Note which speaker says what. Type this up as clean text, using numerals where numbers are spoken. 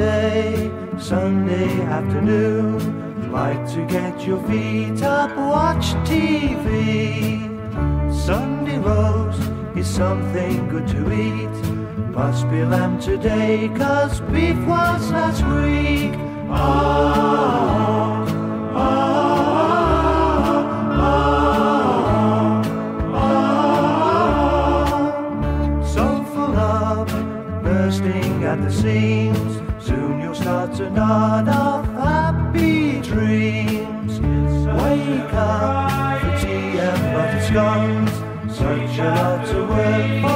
Speaker 1: Saturday, Sunday afternoon, like to get your feet up, watch TV. Sunday roast is something good to eat. Must be lamb today, 'cause beef was last week. Oh, oh, oh, oh, oh. So full of bursting at the seams, soon you'll start to nod of happy dreams. Wake up for tea and buttered scones, such a lot to work for.